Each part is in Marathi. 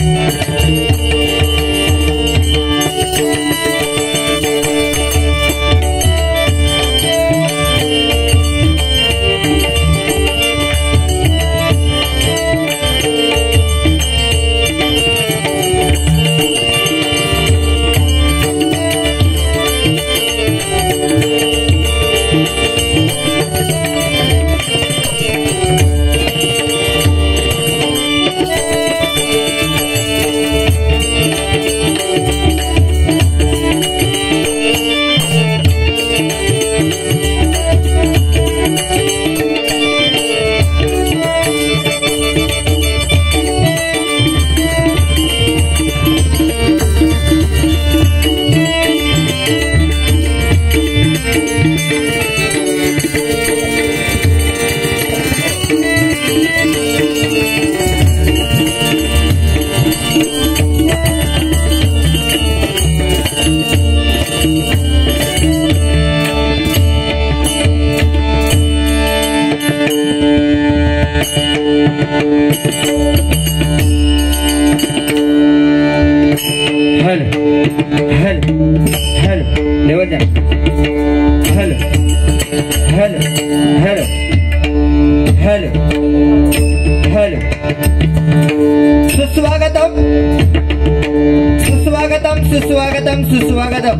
सुस्वागतम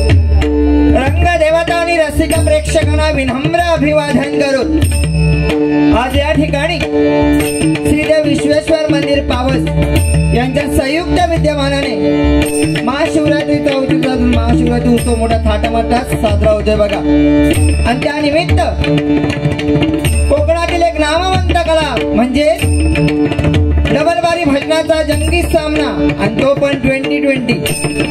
रंगदेवता आणि रसिक प्रेक्षकांना विनम्र अभिवादन करून आज या ठिकाणी श्रीदेव विश्वेश्वर मंदिर पावस यांच्या संयुक्त विद्यमानाने महाशिवरात्रीचा महाशिवरात्री उत्सव मोठा थाटामाटात साजरा होतोय बघा। आणि त्या निमित्त कोकणातील एक नामवंत कला म्हणजे डबलबारी भजनाचा जंगी सामना आणि तो पण 2020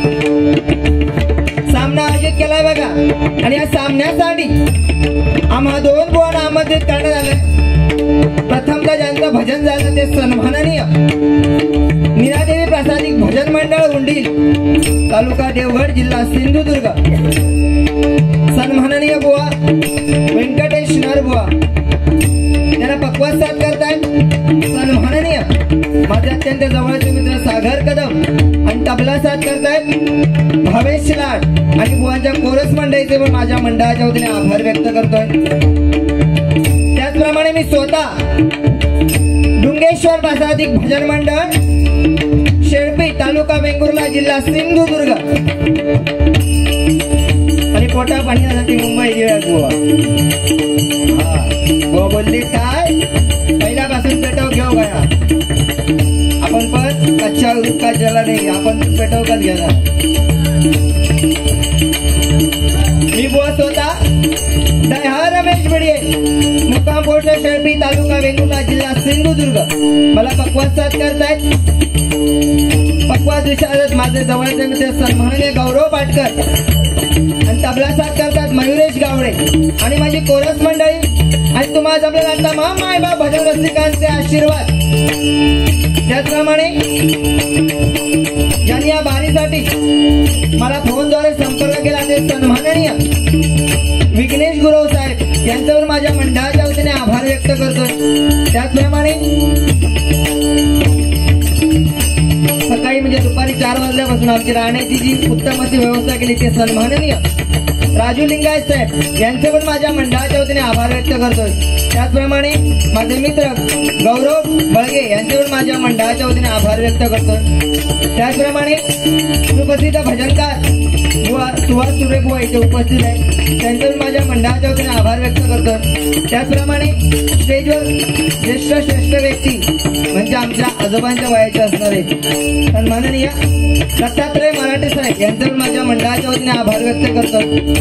सामना आयोजित केलाय बघा। आणि या सामन्यासाठी आम्हा दोन बुवांना आमंत्रित करण्यात आलंय। प्रथमतः ज्यांचं भजन झालं ते सन्माननीय मीरादेवी प्रसादिक भजन मंडळ उंडील तालुका देवगड जिल्हा सिंधुदुर्ग सन्माननीय बुवा व्यंकटेश नरबुवा त्यांना पक्वास साथ करतायत। सन्माननीय माझे अत्यंत जवळचे मित्र सागर कदम आणि तबला साथ करतायत भावेश लाड आणि बुवांच्या कोरस मंडळीचे पण माझ्या मंडळाच्या वतीने आभार व्यक्त करतोय। त्याचप्रमाणे मी स्वतः डुंगेश्वर प्रसादिक भजन मंडळ शेळपी तालुका वेंगुर्ला जिल्हा सिंधुदुर्ग आणि पोटा पाण्यासाठी मुंबई गेला बुवा। बुवा बोलले काय पहिल्यापासून पेटव घेऊ गया आपण पण कच्च्या उरका ज्याला नाही आपण पेटवकच घेणार। मी बुवा स्वतः दह्या रमेश बडिये मुक्काम पोस्ट शेळपी तालुका वेंगुर्ला जिल्हा सिंधुदुर्ग मला पक्वास साथ करतायत। पक्वास विचारत माझे जवळचे मित्र सन्माननीय गौरव पाटकर आणि तबला साथ करतात मयुरेश गावडे आणि माझी कोरस मंडळी आणि तुम्हाला जमलेला आता माय बाप भजन रसिकांचे आशीर्वाद। त्याचप्रमाणे ज्यांनी या बाणीसाठी मला फोनद्वारे संपर्क केला ते सन्माननीय विघ्नेश गुरव साहेब यांच्यावर माझ्या मंडळाच्या वतीने आभार व्यक्त करतोय। त्याचप्रमाणे सकाळी म्हणजे दुपारी 4 वाजल्यापासून आमची राहण्याची जी उत्तम अशी व्यवस्था केली ते सन्माननीय राजू लिंगायत साहेब यांचे पण माझ्या मंडळाच्या वतीने आभार व्यक्त करतोय। त्याचप्रमाणे माझे मित्र गौरव बळगे यांचे पण माझ्या मंडळाच्या वतीने आभार व्यक्त करतोय। त्याचप्रमाणे सुप्रसिद्ध भजनकार सुभाष सुरे बुवा इथे उपस्थित आहे त्यांचे पण माझ्या मंडळाच्या वतीने आभार व्यक्त करतोय। त्याचप्रमाणे स्टेजवर श्रेष्ठ व्यक्ती म्हणजे आमच्या आजोबांच्या वयाचे असणारे सन्माननीय दत्तात्रय मराठे साहेब यांचे पण माझ्या मंडळाच्या वतीने आभार व्यक्त करतोय।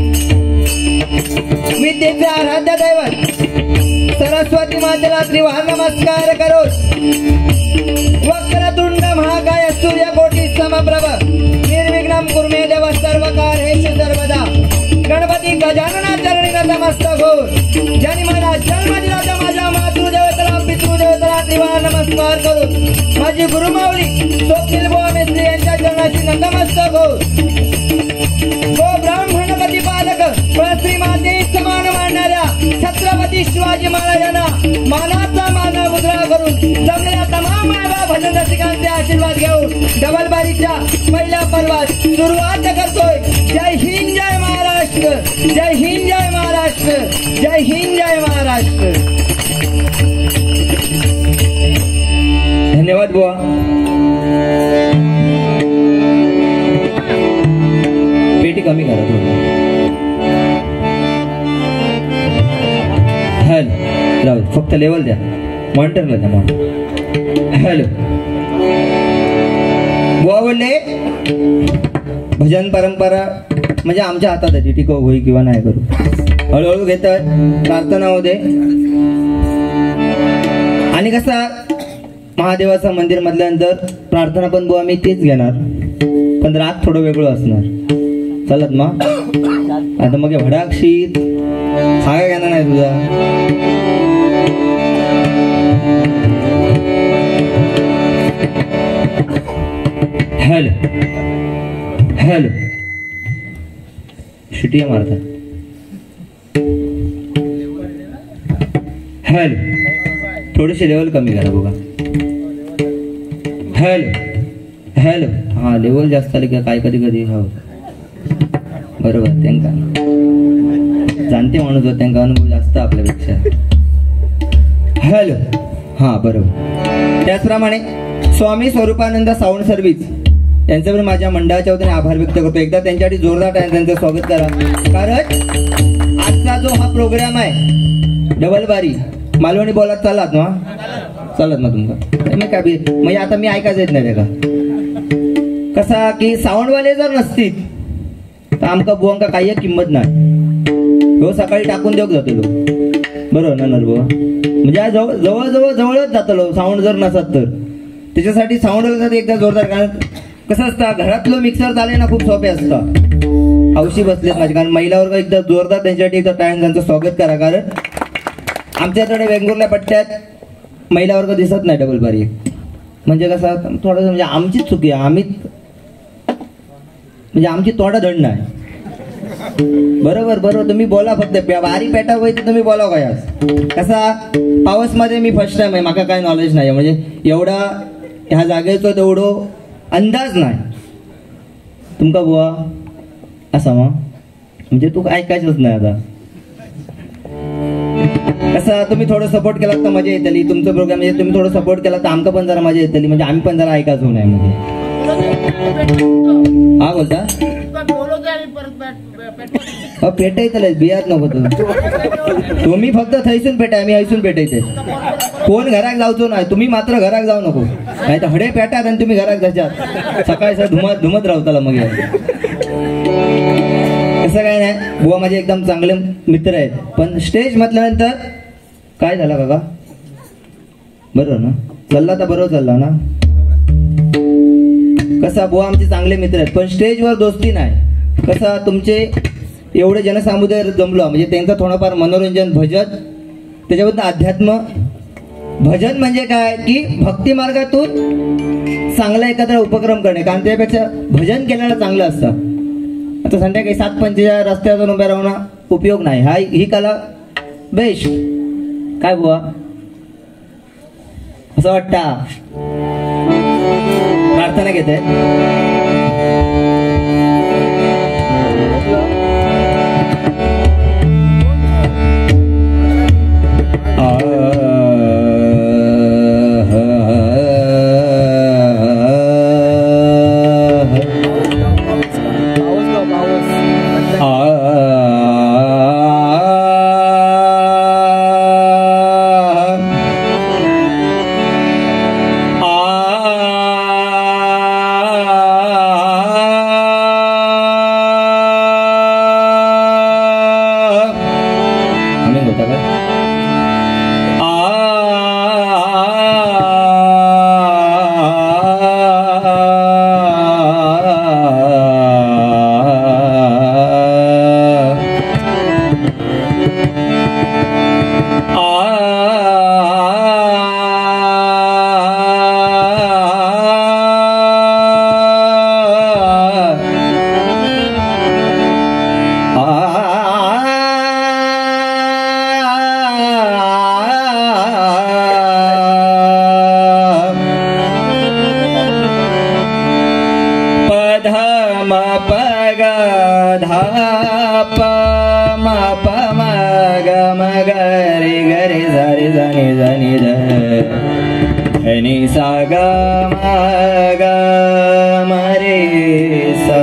विद्येचे आराध्य दैवत सरस्वती मातेला त्रिवार नमस्कार करो। वक्रतुंड महाकाय सूर्यकोटी समप्रभ निर्विघ्नं कुर्मे देव सर्वकार्येषु सर्वदा। गणपती गजानना चरणी नतमस्तक हो। ज्यांनी मला जन्म दिला त्या माझ्या मातृदेवतेला पितृदेवतेला त्रिवार नमस्कार करू। माझी गुरुमाऊली स्वप्नील बुवा मेस्त्री यांच्या चरणाशी नतमस्तक हो। गो ब्राह्मण प्रतिपादक श्री माते समान मानणाऱ्या छत्रपती शिवाजी महाराजांना मानाचा मान मुद्रा करून जमलेल्या तमाम भजन रसिकांचे आशीर्वाद सुरुवात करतोय. जय हिंद जय महाराष्ट्र, जय हिंद जय महाराष्ट्र, जय हिंद जय महाराष्ट्र. धन्यवाद बुवा. पेटी कमी करा थोडी. हॅलो राहू फक्त लेवल द्या मॉनिटरला द्या मॉनिटर. हॅलो बुवा बोलले भजन परंपरा म्हणजे आमच्या हातात आहे, टिको होई किंवा नाही करू. हळूहळू घेत प्रार्थना होते. आणि कसा महादेवाचं मंदिर म्हटल्यानंतर प्रार्थना पण बुवा मी तेच घेणार, पण राग थोडं वेगळं असणार. चालत मग आता मग भडाक्षी सांगा घेणार नाही तुझा. हॅलो हॅलो शिटिया मारता. हॅलो थोडीशी लेवल कमी करा बघा. हॅलो हॅलो हा लेवल जास्त आली का काय कधी कधी हो बरोबर. त्यांना जाणते माणूस होत, त्यांना अनुभव जास्त आपल्यापेक्षा. हॅलो हा बरोबर. त्याचप्रमाणे स्वामी स्वरूपानंद साऊंड सर्व्हिस यांच्यावर माझ्या मंडळाच्या वतीने आभार व्यक्त करतो. एकदा त्यांच्यासाठी जोरदार त्यांचं स्वागत करा. कारण आजचा जो हा प्रोग्राम आहे डबल बारी मालवणी बोलत चालत ना, चालत ना तुमका मी काय म्हणजे आता मी ऐकायचं येत नाही का कसा की साऊंडवाले जर नसतील तर आमका बुवांका काही किंमत नाही. हो सकाळी टाकून देऊ जातो बरोबर ना नरबुवा. म्हणजे जवळ जवळ जवळच जातलो साऊंड जर नसत तर. त्याच्यासाठी साऊंड एकदा जोरदार. कारण कसं असतं घरातलं मिक्सर झाले ना खूप सोपे असतं. हौशी बसलेत माझे. कारण महिला वर्ग एकदा जोरदार त्यांच्यासाठी एकदा टाइम त्यांचं स्वागत करा. कारण आमच्याकडे वेंगुर्ल्या पट्ट्यात महिला वर्ग दिसत नाही डबल बारी. म्हणजे कसं थोडंसं म्हणजे आमचीच चुकी आहे. आम्ही म्हणजे आमची तोंडा दंड नाही. बरोबर बरोबर तुम्ही बोला फक्त बारी पेटा होई तर तुम्ही बोला काय. कसा पावस मध्ये मी फर्स्ट टाइम आहे, मला काय नॉलेज नाही म्हणजे एवढा ह्या जागेचं तेवढं अंदाज नाही तुमका बुवा असा मग. म्हणजे तू ऐकायचंच नाही आता. कसं तुम्ही थोडं सपोर्ट केला तर मजा येतली तुमचं प्रोग्राम. म्हणजे तुम्ही थोडं सपोर्ट केला तर आमका पण जरा मजा येतली. म्हणजे आम्ही पण जरा ऐकायचो नाही. म्हणजे हा बोलता पेटायचं बियात नको तुम्ही फक्त थैसून पेटाय मी हैसून पेटायचे. कोण घरात जाऊचो नाही. तुम्ही मात्र घरात जाऊ नको नाही तर हडे पेटात आणि तुम्ही घरात जाच्यात सकाळी सर धुमत राहताला. मग असं काय नाही बुवा माझे एकदम चांगले मित्र आहेत. पण स्टेज म्हटल्यानंतर काय झालं काका बरोबर ना चालला तर बरोबर चालला ना. कसा बुवा आमचे चांगले मित्र आहेत पण स्टेजवर दोस्ती नाही. कसा तुमचे एवढे जनसमुदाय जमलो म्हणजे त्यांचं थोडंफार मनोरंजन भजन त्याच्याबद्दल अध्यात्म. भजन म्हणजे काय की भक्ती मार्गातून चांगला एखादा उपक्रम करणे. कारण त्यापेक्षा भजन केलेलं चांगलं असतं. आता संध्याकाळी 7:45 रस्त्यावर उभ्या राहून उपयोग नाही. ही कला बेस्ट काय बुवा असं वाटतं. प्रार्थना घेते. धम पग धा प म प म ग म ग रे ग रे सा रे सा नि सा नि ध नि सा ग म रे सा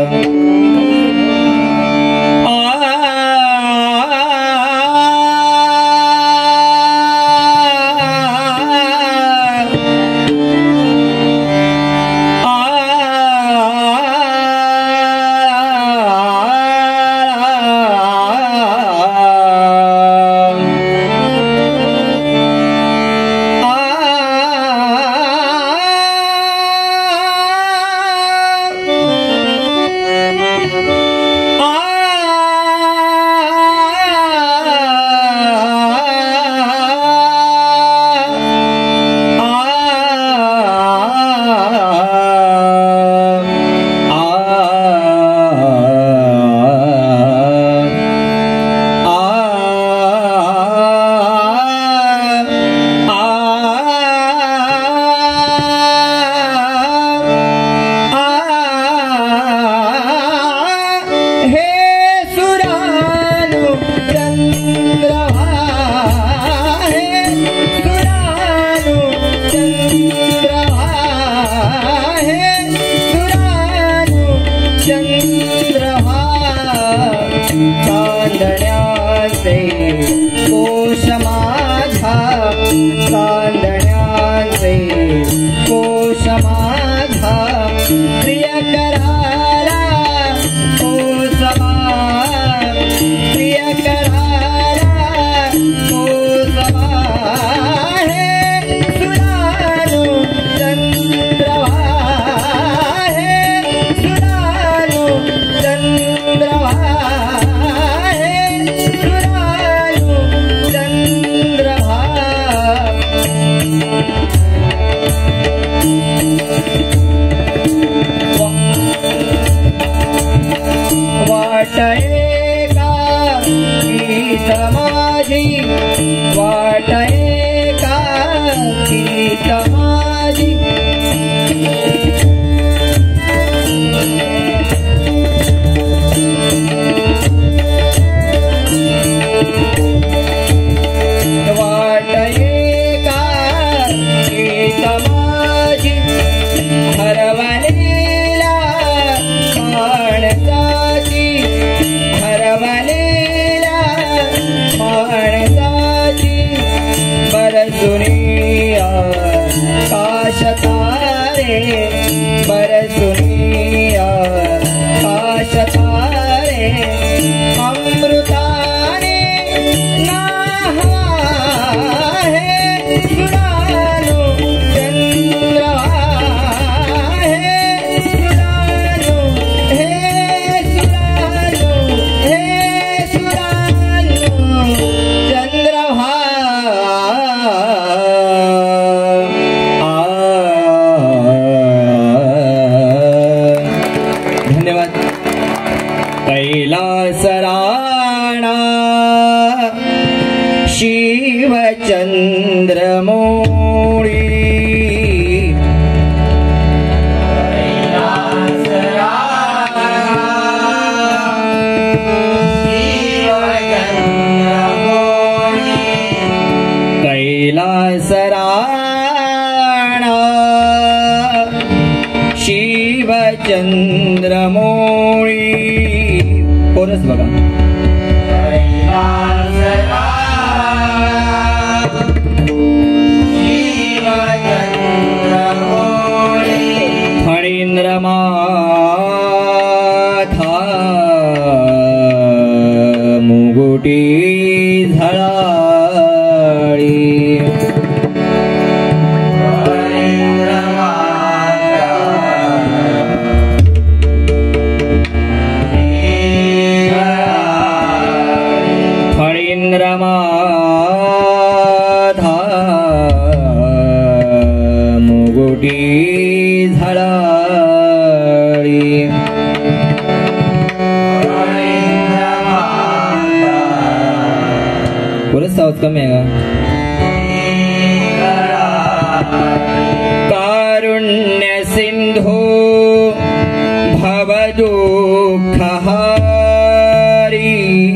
भवदुःखहारी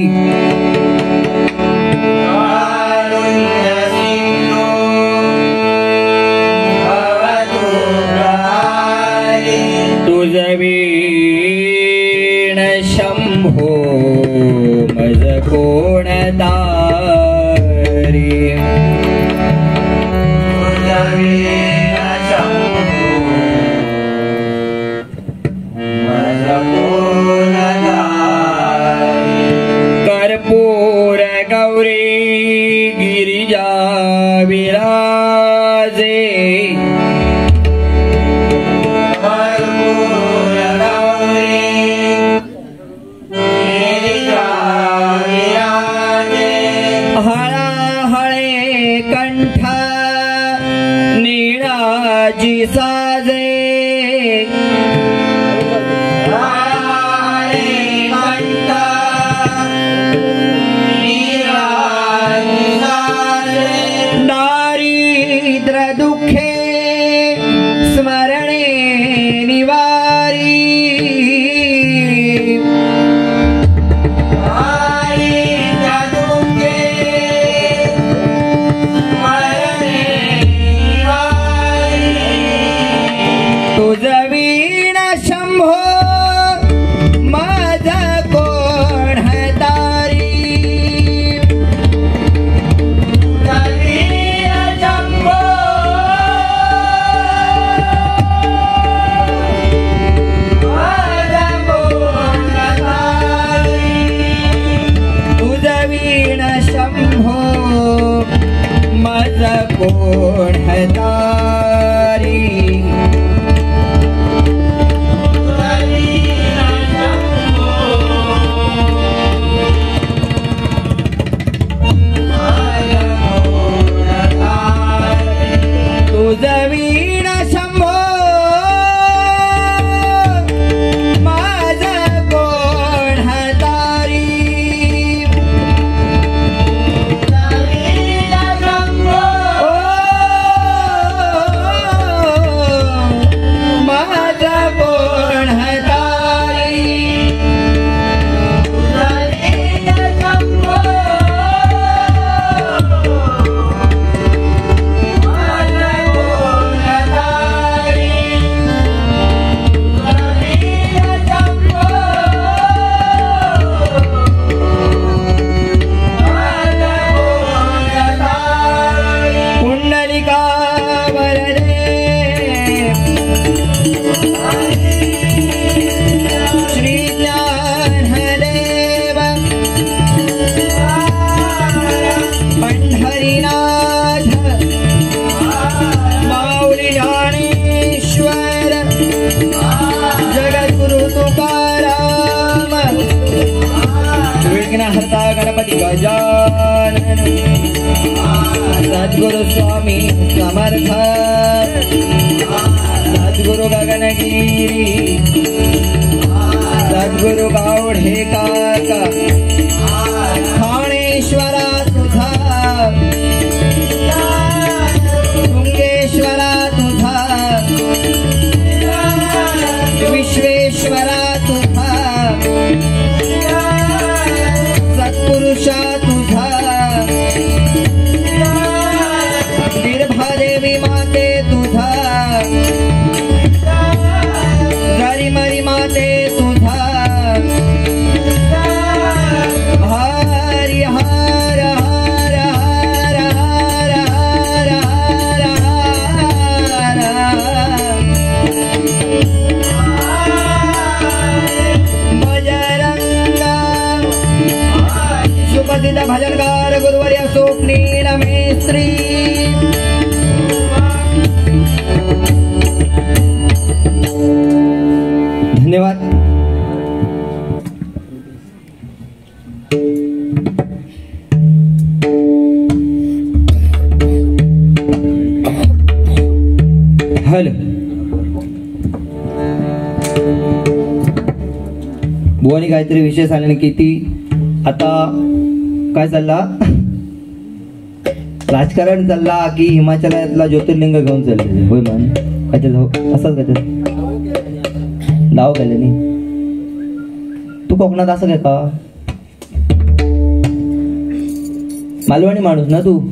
तुझवीण शंभो मज कोण दारी कर्पूर गौरी गिरिजा विराजे हळहळे कंठ नीळाची साजे दारिद्र दुःखे स्मरणे निवारी तुझवीण शंभो माझ कोण तारी तुझवीण शंभो माझ कोण तारी तुझवीण शंभो माझ कोण तारी माझ कोण तारी पुंडलिका वरदे श्री ज्ञानदेव पंढरीनाथ माऊली ज्ञानेश्वर जगद्गुरु तुकाराम विघ्नहर्ता गणपती गजानन सद्गुरु स्वामी समर्थ सद्गुरु गगनगिरी सद्गुरु गावडे काका ठाणेश्वरा तुझा तुंगेश्वरा तुझा विश्वेश्वरा तुझा सत्पुरुषा तुझा निर्भादेवी माते तुझा जरीमरी माते तुझा हरि हर हर हर हर हर हर बजरंगा सुप्रसिद्ध भजनकार गुरुवर्य स्वप्नील मेस्त्री धन्यवाद. हॅलो बुवानी काहीतरी विषय सांगणे किती आता काय चालला राजकारण चालला की हिमाचलातला ज्योतिर्लिंग घेऊन चालले होय मान काय असाच काय दाव गेल्यानी तू कोकणात असं काय का मालवणी माणूस ना तू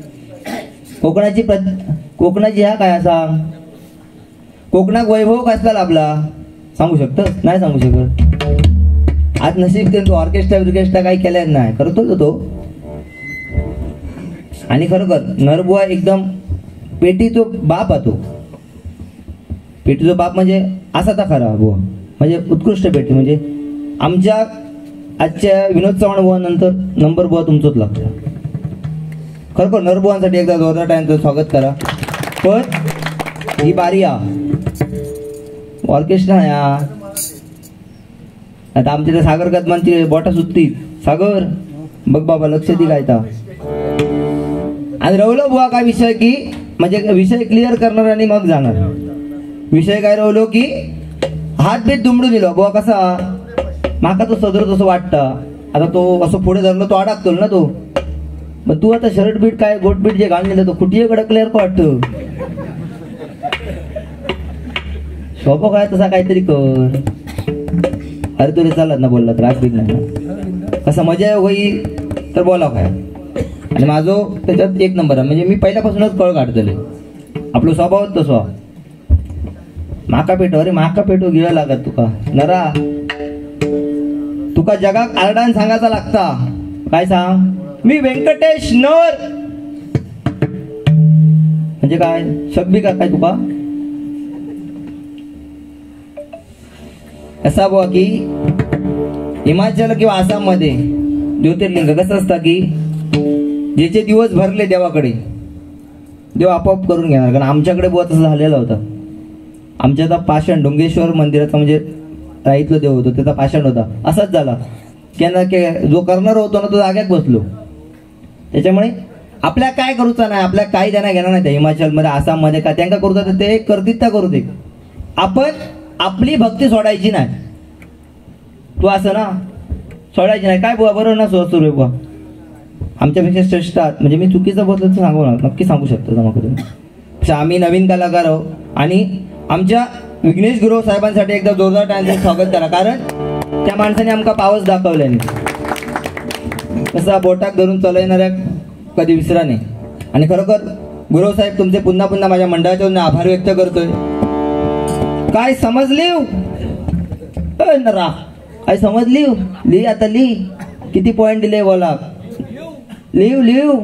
कोकणाची ह्या काय असा कोकणात वैभव कसला लाभला सांगू शकतोस नाही सांगू शकत आज नशीब तू ऑर्केस्ट्रा काही केलं नाही करतो तो आणि खरोखर नरबुवा एकदम पेटीचो बाप आहे तो पेटीचो बाप म्हणजे असा तर खरा बुवा म्हणजे उत्कृष्ट पेटी म्हणजे आमच्या आजच्या विनोद चव्हाण बुवा नंतर नंबर बुवा तुमचंच लागतं खरोखर नरबुवांसाठी एकदा जोरदार टाइमचं स्वागत करा पण ही बारी या ऑर्केस्ट्रा या आता आमच्या त्या सागर कदमांची बोटा सुटती सागर बघ बाबा लक्ष दे काय आणि रवलो बुवा काय विषय की म्हणजे विषय क्लिअर करणार आणि मग जाणार विषय काय रवलो की हात बीत दुमडून दिलो बुवा कसा माका तो सदर तसं वाटतं आता तो असं पुढे धरलो तो अडकतो ना तो मग तू आता शर्ट बीट काय गोट बीट जे घालून दिलं तो कुठे कडकल्यावर का वाटतं शोभो काय तसा काहीतरी कर अरे तुला चालत ना बोलला तर राग बीत नाही ना कसा मजा होई तर बोला काय आणि माझो त्याच्यात एक नंबर आहे म्हणजे मी पहिल्यापासूनच कळ काढतले आपलं स्वभावच तसं माका पेटो अरे माका पेटो गिळा लागत तुका नरा तुका जगाक आरडान सांगायचा लागता काय सांग मी व्यंकटेश नर म्हणजे काय शब्बी का काय तुका असा बुवा की हिमाचल किंवा आसाम मध्ये ज्योतिर्लिंग कसं असतं की ज्याचे दिवस भरले देवाकडे देव आपोआप करून घेणार कारण आमच्याकडे बुवा तसं झालेलं होतं आमच्या आता पाषाण डोंगेश्वर मंदिराचा म्हणजे राईतलं देव होतं त्याचा पाषाण होता असाच झाला जो करणार होतो ना तो जाग्यात बसलो त्याच्यामुळे आपल्या काय करूचा नाही आपल्या काही देणं घेणार नाही त्या हिमाचलमध्ये आसाममध्ये का त्यांना करू ते करतील त्या करू दे आपण आपली भक्ती सोडायची नाही तू असं ना सोडायची नाही काय बुवा बरोबर ना सुरू बुवा आमच्यापेक्षा श्रेष्ठ आहात म्हणजे मी चुकीचं बोलतो सांगू ना नक्की सांगू शकतो जमाकडून आम्ही नवीन कलाकार आहोत आणि आमच्या विघ्नेश गुरु साहेबांसाठी एकदा जोरदार टाइमचं स्वागत करा कारण त्या माणसाने आमका पावस दाखवले कसा बोटाक धरून चालवणाऱ्या कधी विसरा नाही आणि खरोखर गुरु साहेब तुमचे पुन्हा पुन्हा माझ्या मंडळाच्या वतीने आभार व्यक्त करतोय काय समजली नरा काय समजली लिही आता लिही किती पॉइंट दिले बोला लिहू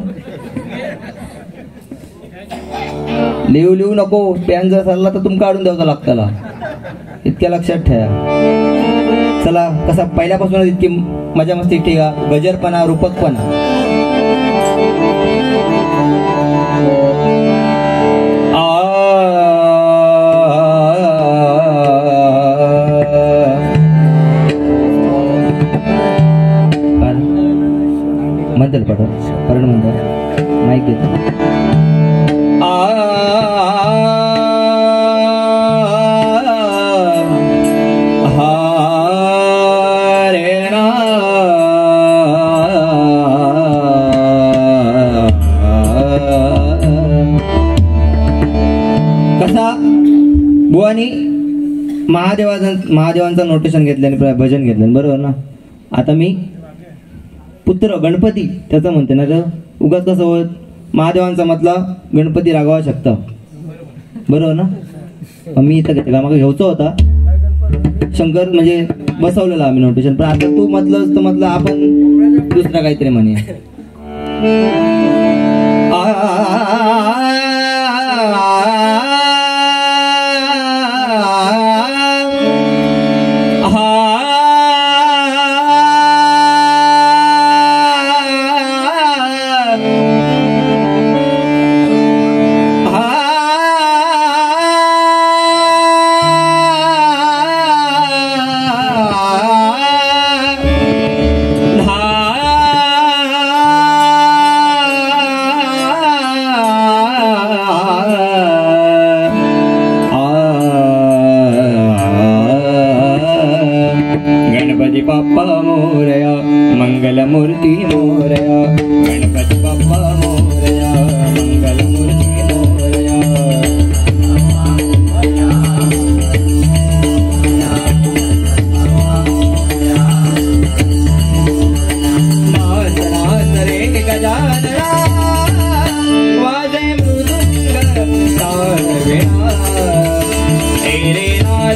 नको पॅन जर सरला तर तुमका काढून द्यावं लागताला इतक्या लक्षात ठेवा चला कसा पहिल्यापासूनच इतकी मजा मस्ती ठेवा गजरपणा रूपकपणा म्हणतात परण म्हणतात माईक घेतो कसा बुवानी महादेवांचं नोटेशन घेतलं आणि भजन घेतलं बरोबर ना आता मी पुत्र गणपती त्याचं म्हणते ना तर उगाच कसं होत महादेवांचा मतला गणपती रागावा शकता बरोबर ना मी इथं घेतला मग घ्यायचा होता शंकर म्हणजे बसवलेला आम्ही नोटेशन पण आता तू म्हटलं तर म्हटलं आपण दुसरा काहीतरी म्हणे गणपती बाप्पा मोरया मंगलमूर्ती मोरया गणपती बाप्पा मोरया मंगलमूर्ती मोरया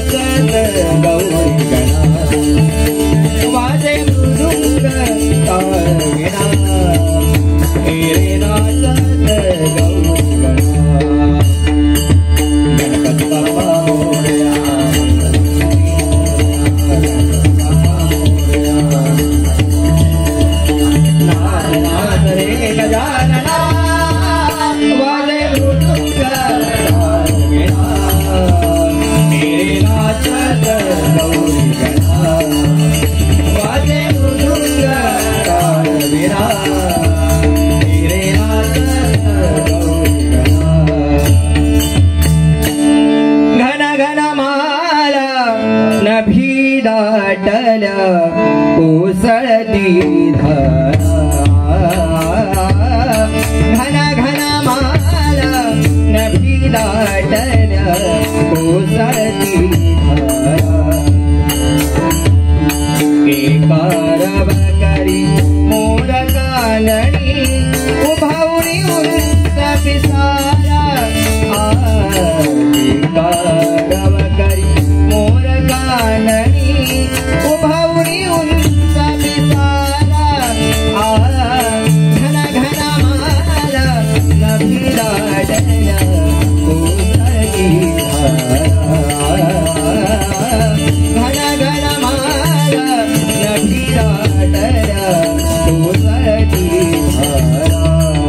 गौरी गणा वाजे मृदुंग ताळवीणा रे नाचत गौरी गणा गणपती बाप्पा मोरया नाथ नाथ रे गजानना वाजे मृदुंग ताळवीणा रे नाचत गौरी गणा वाजे मृदुंग ताळवीणा रे नाचत गौरी गणा घन घन माला नभी दाटल्या उसळती धारा घन घन माला नभी दाटल्या उसळती धारा एकारव करी मोर कानडी उभावणी उंच पिसारा एकारव करी मोर कानडी उभावणी उंच पिसारा घन घन माला नभी दाटल्या उसळती धारा घन घन माला नभी दाटल्या उसळती धारा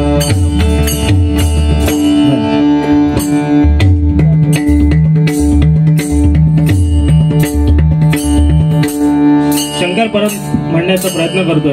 शंकर परत म्हणण्याचा प्रयत्न करतोय.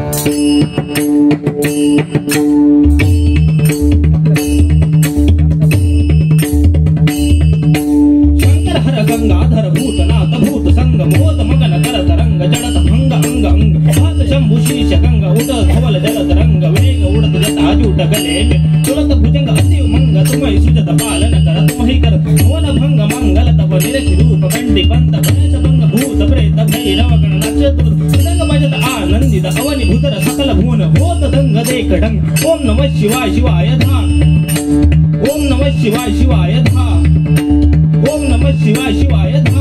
शंकर हर गंगाधर भूतनाथ भूत संग मोद मगन करत रंग जडत भंग अंग अंग हात शंभू शीश गंग उड धवल जलत रंग वेग उडत जता जूट गले तुलत भुजंग अति मंग तुम्ही सुजत पालन कर तुम्ही कर मोन भंग मंगल तव निरखि रूप कंडी बंद गणेश भंग भूत प्रेत भैरव गण नक्षत्र सुदंग भजत आनंदित अवनि भूतर सकल भुवन होत दंग देख ढंग ओम नमः शिवाय शिवाय धा ओम नमः शिवाय शिवाय धा ओम नमः शिवाय शिवाय धा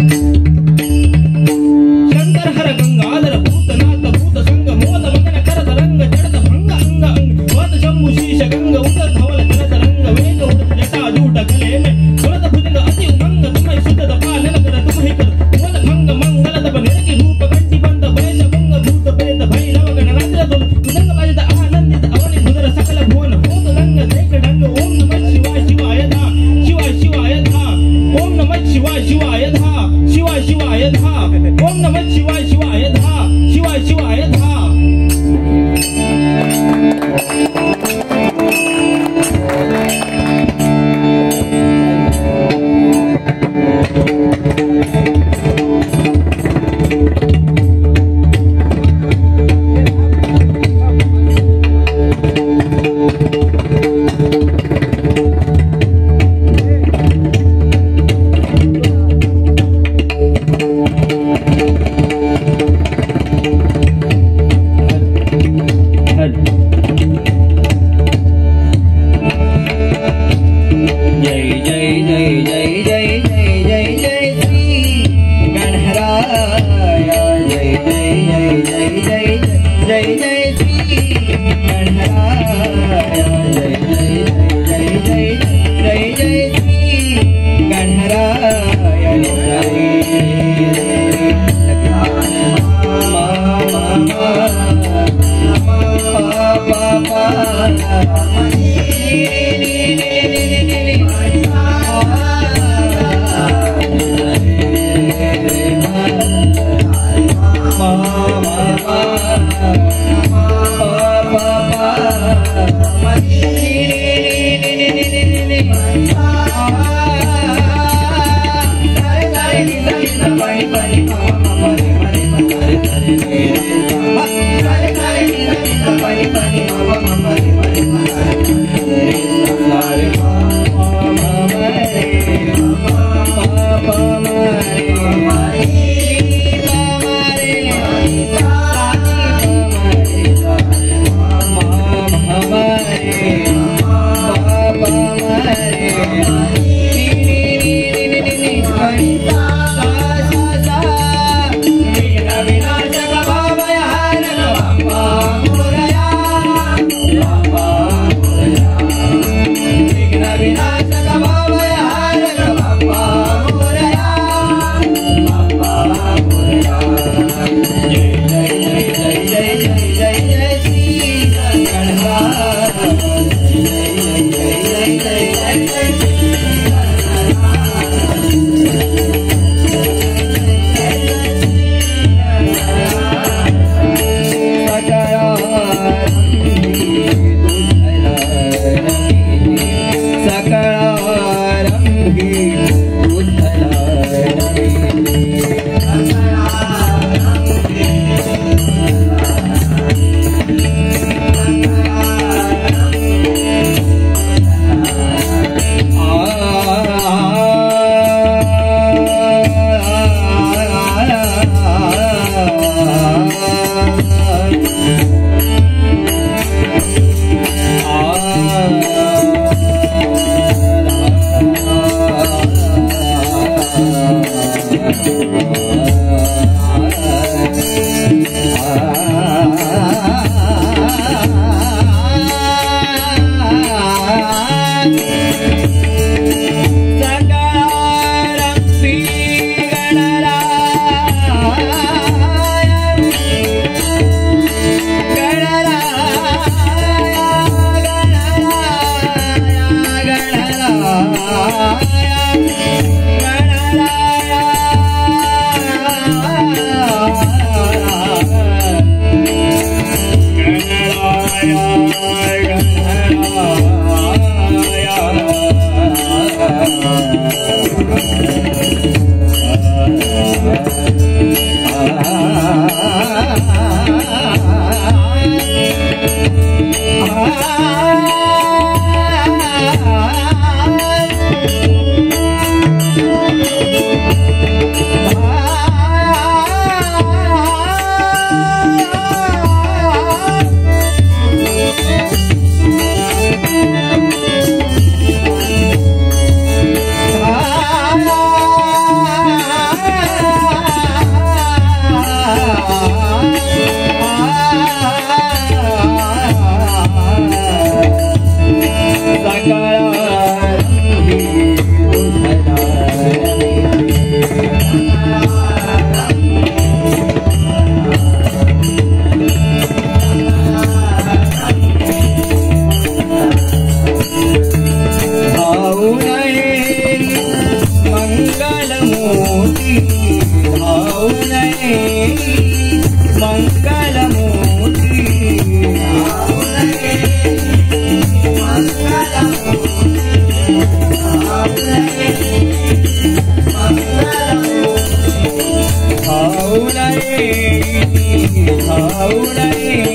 शंकर हर गंगाधर भूतनाथ भूत संग मोद मगन करत रंग जडत भंग अंग अंग वत शंभु शीश गंग उदर धवल जलत रंग वेग उडत जटा जूट गले में तुलत भुजंग अति उमंग तुम्हें सुजत पालन कर तुम्हें कर मोन भंग मंगल तब निरखि रूप कंटी बंद वेश भंग भूत प्रेत भैरव गण नक्षत्र सुदंग भजत आनंदित अवनि भूतर सकल भुवन होत दंग देख ढंग ओम नमः शिवाय शिवाय धा शिवाय शिवाय धा ओम नमः शिवाय शिवाय धा शिवाय शिवाय धा ओम नमः शिवाय शिवाय धा शिवाय शिवाय धा Bye. मंगलमूर्ती धावूनये मंगलमूर्ती धावूनये मंगलमूर्ती धावूनये